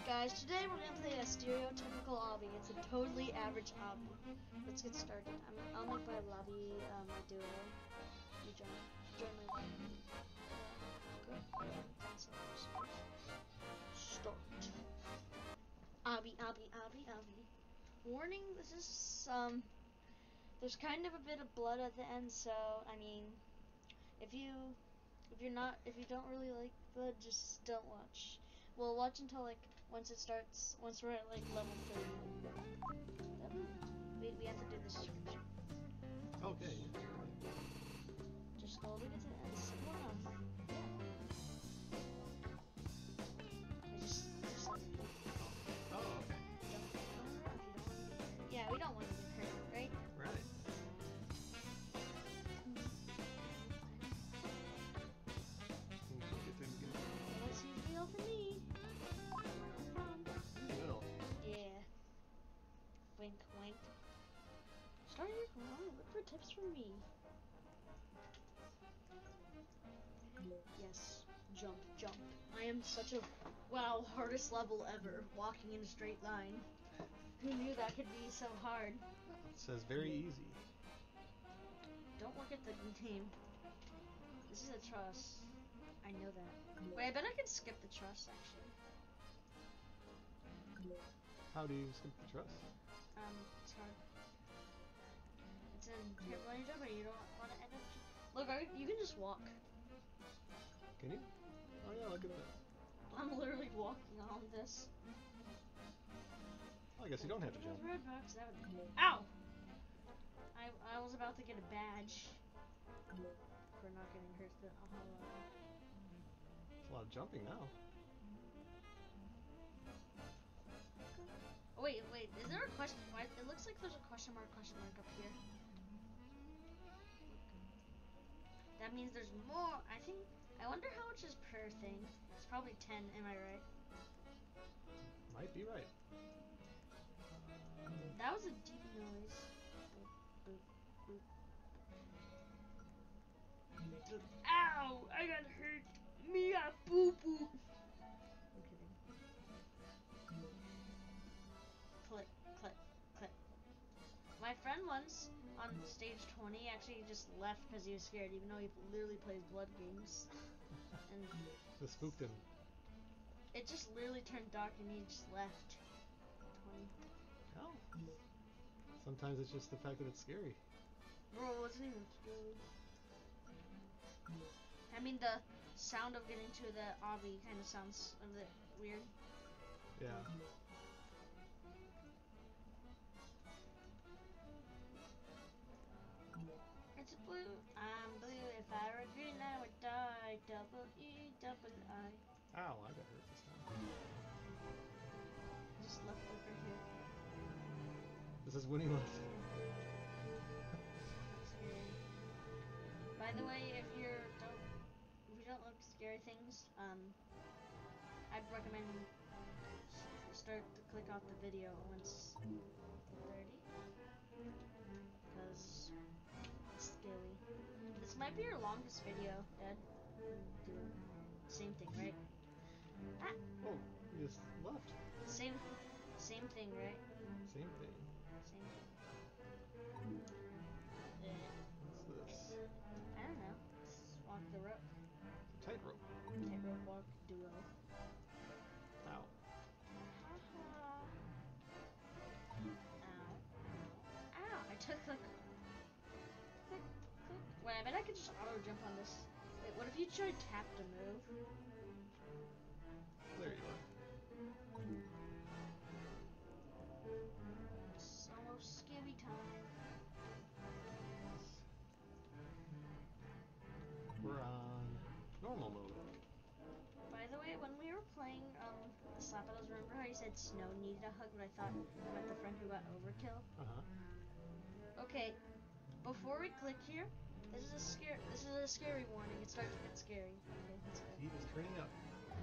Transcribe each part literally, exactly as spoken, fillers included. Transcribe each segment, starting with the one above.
Guys, today we're gonna play a stereotypical obby. It's a totally average obby. Let's get started. I'm, I'll make my lobby, uh, my duo. You join, join my lobby. Good. Start. Obby, obby, obby, obby. Warning: this is um. There's kind of a bit of blood at the end, so I mean, if you, if you're not, if you don't really like blood, just don't watch. We'll watch until like once it starts, once we're at like level thirty. We, we have to do this. Okay. Just go all the way to the end. Simple enough. Yeah. I just, just like, Oh, okay. don't, don't run if you don't want to get hurt. Yeah, we don't want to get hurt, right? Right. Let's use the for me. Will. Yeah. Wink, wink. Start your chrono. Look for tips from me. Yes. Jump, jump. I am such a wow, hardest level ever. Walking in a straight line. Who knew that could be so hard? It says very easy. Don't look at the name. This is a truss. I know that. Wait, I bet I can skip the truss actually. How do you skip the truss? Um, it's hard. It's in careful when you jump, but you don't want to end up. Look, I, you can just walk. Can you? Oh yeah, look at that. I'm literally walking on this. Oh, I guess you don't have to jump. Red box, that would be cool. Ow! I I was about to get a badge for not getting hurt the a whole lot. There's a lot of jumping now. Oh, wait, wait, is there a question? Why, it looks like there's a question mark, question mark up here. That means there's more. I think, I wonder how much is per thing. It's probably ten, am I right? Might be right. That was a deep noise. Boop, boop, boop. Ow! I got hurt. Me a boo boo. I'm kidding. Click, click, click. My friend once on stage twenty actually just left because he was scared, even though he literally plays blood games. And It spooked him. it just literally turned dark and he just left. twenty. Oh. Sometimes it's just the fact that it's scary. Bro, it wasn't even scary. I mean, the sound of getting to the obby kind of sounds a bit weird. Yeah. It's blue, I'm blue. If I were green, I would die. Double E, double I. Ow, I got hurt this time. Just left over here. This is winning left. By the way, if you're don't if you don't look scary things, um, I'd recommend start to click off the video once thirty, because it's scary. This might be your longest video, Dad. Do same thing, right? Ah. Oh, you just left. Same, same thing, right? Same thing. Same thing. What's this? I don't know. Let's walk the rope. Tightrope. Tightrope walk duo. Ow. Ow. Ow. I took the... Click, click. Wait, I bet I could just auto jump on this. Wait, what if you tried tap to move? There you are. It's almost scary time. We're on normal mode. By the way, when we were playing um, the Slap Battles, remember how you said Snow needed a hug, but I thought about the friend who got overkill? Uh-huh. Okay, before we click here, this is a scare. This is a scary warning. It starts to get scary. Okay, let's go. He is turning up.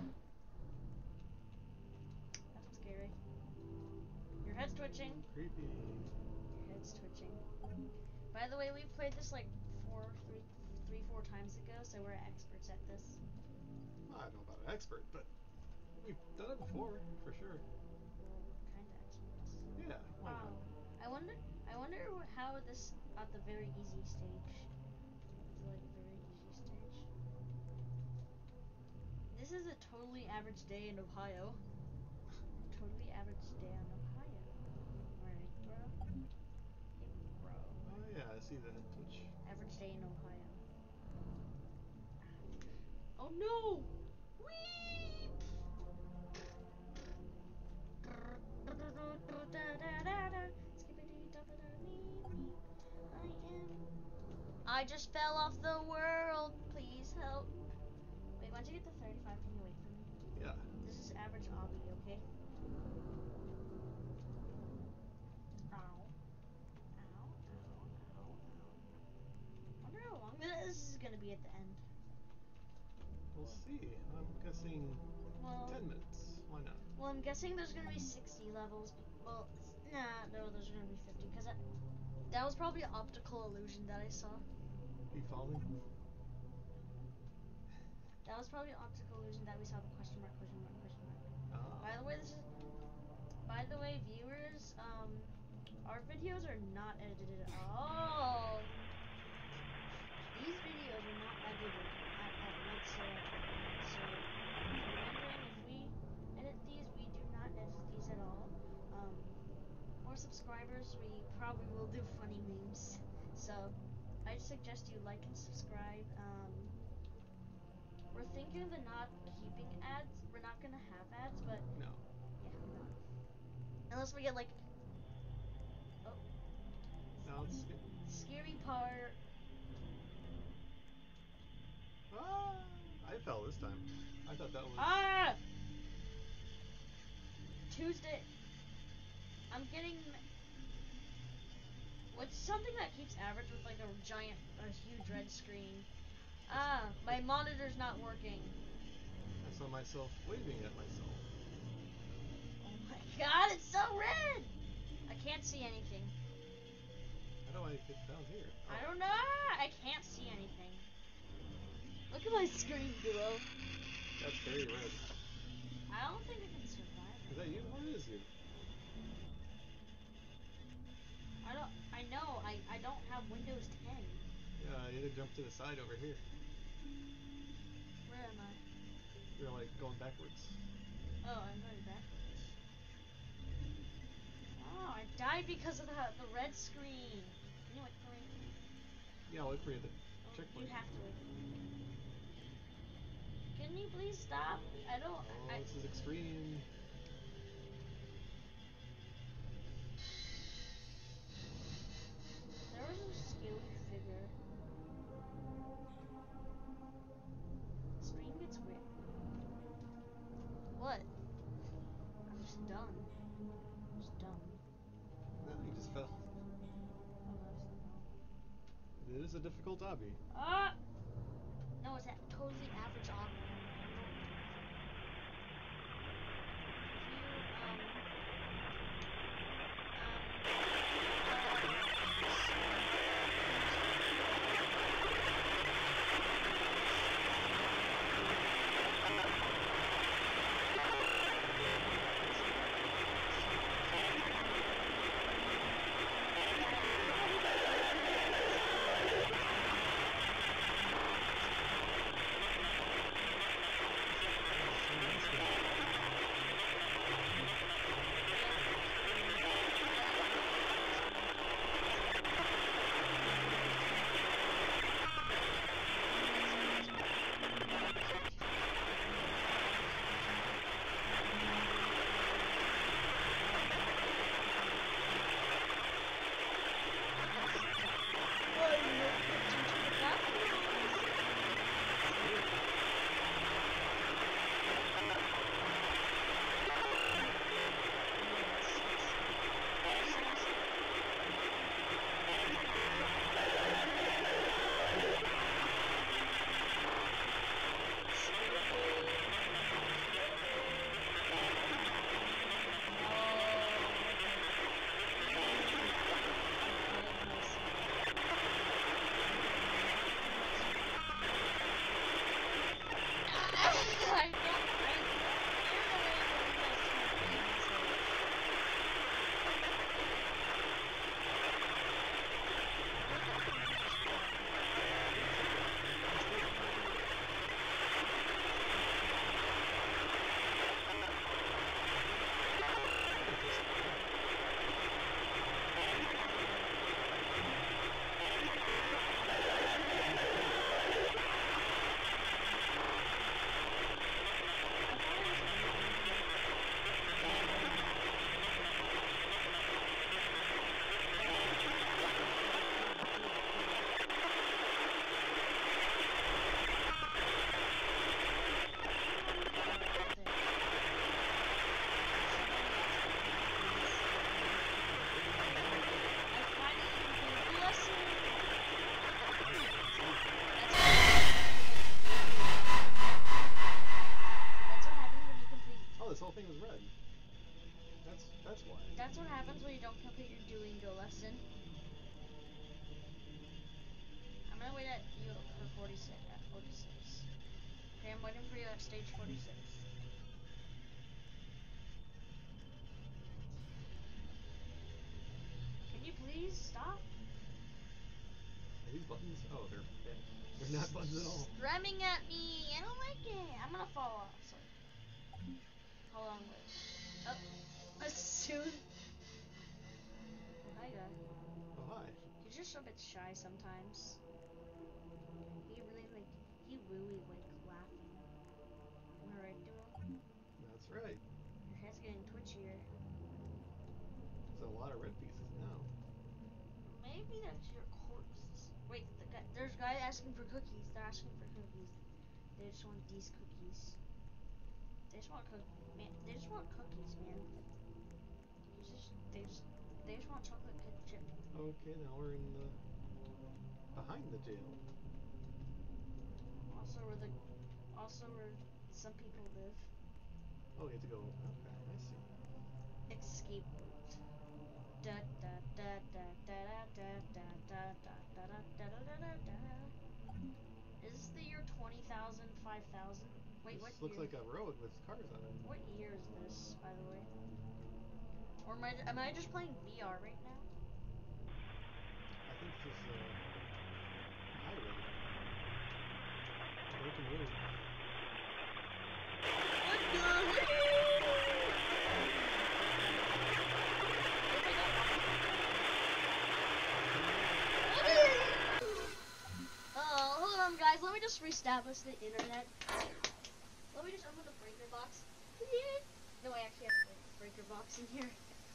That's scary. Your head's twitching. Creepy. Your head's twitching. By the way, we played this like four, three, three, four times ago, so we're experts at this. Well, I don't know about an expert, but We've done it before, for sure. Kinda experts. Yeah, why not? Wow. I wonder. I wonder how this at the very easy stage. The like very easy stage. This is a totally average day in Ohio. Totally average day in Ohio. Right, bro? Hey, bro. Oh yeah, I see that Twitch. Average day in Ohio. Oh no! Whee! I am. I just fell off the world. Please help. Wait, once you get to thirty-five, can you wait for me? Yeah. This is average obby, okay? Ow. Ow, ow, ow, ow. Wonder how long this is gonna be at the end. We'll see. I'm guessing Well, ten minutes. Why not? well, I'm guessing there's gonna be sixty levels. Be- well, nah, no, there's gonna be fifty because that was probably an optical illusion that I saw. You falling? That was probably an optical illusion that we saw the question mark, question mark, question mark. Ah. By the way, this is. By the way, viewers, um, our videos are not edited at all. These videos are not edited at all whatsoever. So, if you're wondering if we edit these, we do not edit these at all. Um, more subscribers, we probably will do funny memes. So, I suggest you like and subscribe. Um, we're thinking of not keeping ads. We're not gonna have ads, but No. yeah, we're not. Unless we get like. Oh. Now it's. Scary part. Ah! I fell this time. I thought that was. Ah! Tuesday. I'm getting. What's something that keeps average with like a giant, a huge red screen? Ah, my monitor's not working. I saw myself waving at myself. Oh my god, it's so red! I can't see anything. How do I get down here? Oh. I don't know. I can't see anything. Look at my screen, duo. That's very red. I don't think I can survive it. Is that you? What is you? I don't. I know. I. I don't have Windows ten. Yeah, you need to jump to the side over here. Where am I? You're like going backwards. Oh, I'm going backwards. Oh, I died because of the the red screen. Can you wait for me? Yeah, I'll wait for you to Oh, checkpoint. you have to wait for me. Can you please stop? I don't. Oh, I, this is extreme. there was a scaly figure. Stream gets weird. What? I'm just done. I'm just dumb. No, you just fell. Oh, that was the. It is a difficult obby. Ah! No, it's a totally average obby. I don't know what you're talking about. If you um That's that's why. That's what happens when you don't complete your Duolingo lesson. I'm gonna wait at you for forty-six. At forty-six. Okay, I'm waiting for you at stage forty-six. Can you please stop? Are these buttons? Oh, they're bad. They're not buttons at all. Ramming at me. I don't like it. I'm gonna fall off. Sorry. Hold on, wait. Oh, as soon. Oh, hi, guy. Oh, hi. He's just a bit shy sometimes. He really like. He really like laughing. Am I right, Duo? That's right. Your head's getting twitchier. There's a lot of red pieces now. Maybe that's your corpse. Wait, the guy, there's a guy asking for cookies. They're asking for cookies. They just want these cookies. They just want cook, man. They just want cookies, man. They just, they just, they just want chocolate chip. Okay, now we're in the behind the jail. Also, where the, also where some people live. Oh, you have to go. Okay, I see. Escape route. Da da da da da da da da da da da da da da da da. Is this the year twenty thousand, five thousand? Wait, This what looks year? like a road with cars on it. What year is this, by the way? Or am I, am I just playing V R right now? I think this is a highway. Broken road. What the heck? Oh, hold on, guys. Let me just reestablish the internet. Let me just open the breaker box. No, I actually have a breaker box in here.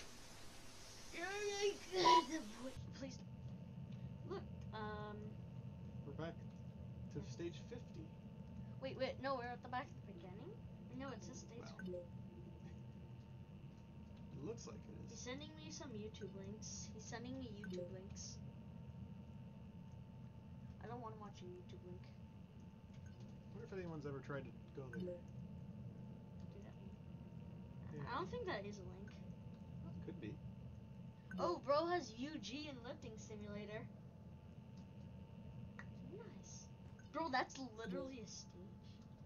Please. Look, um. We're back to stage fifty. Wait, wait, no, we're at the back at the beginning? No, it says stage. Wow. It looks like it He's is. sending me some YouTube links. He's sending me YouTube links. I don't want to watch a YouTube link. I wonder if anyone's ever tried to go there. Do that. Yeah. I don't think that is a link. Could be. Oh, bro has U G in lifting simulator. Nice. Bro, that's literally a stage.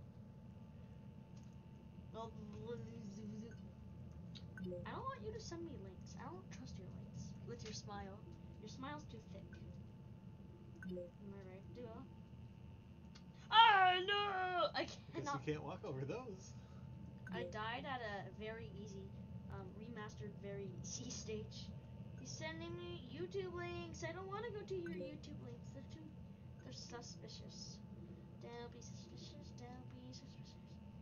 I don't want you to send me links. I don't trust your links. With your smile. Your smile's too thick. Am I right, Duo? Oh no! I Guess cannot. you can't walk over those. I died at a very easy, um, remastered, very easy stage. He's sending me YouTube links. I don't want to go to your YouTube links. They're too, they're suspicious. Don't be suspicious. Don't be suspicious.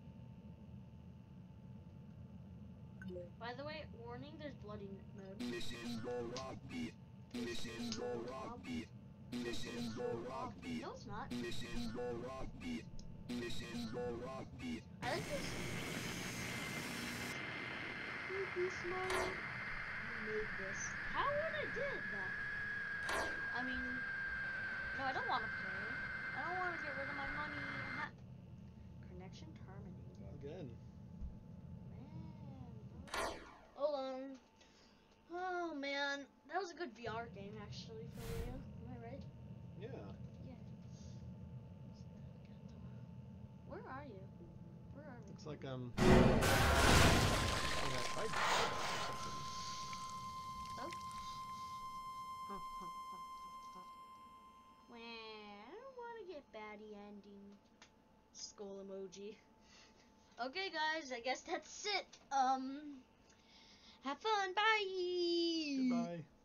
By the way, warning, there's bloody mode. This is the Rocky. This is the Rocky. This is the Rocky. No, it's not. This is the Rocky. This is the Rocky. I like this. Creepy smile. You made this. How would I did that? I mean, no, I don't want to play. I don't want to get rid of my money. Ha- Connection terminated. Again. Man, hold on. Oh man, that was a good V R game actually for you. Am I right? Yeah. Yeah. Where are you? Where are we? Looks like um. on that side or something. Oh. Huh, huh, huh, huh, huh. Well, I don't want to get baddie ending. Skull emoji. Okay, guys, I guess that's it. Um, have fun. Bye. Goodbye.